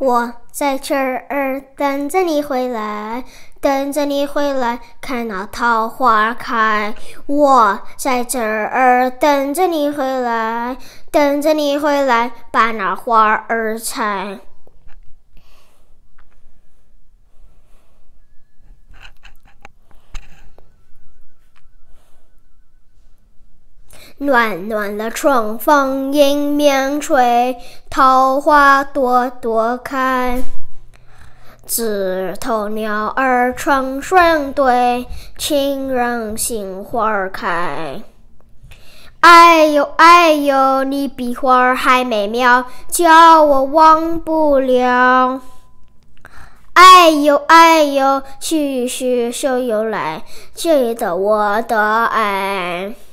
我在这儿等着你回来，等着你回来，看那桃花开。我在这儿等着你回来，等着你回来，把那花儿采。暖暖的春风迎面吹，桃花朵朵开。枝头鸟儿成双对，情人心花开。哎呦哎呦，你比花还美妙，叫我忘不了。哎呦哎呦，徐徐手又来，记得我的爱。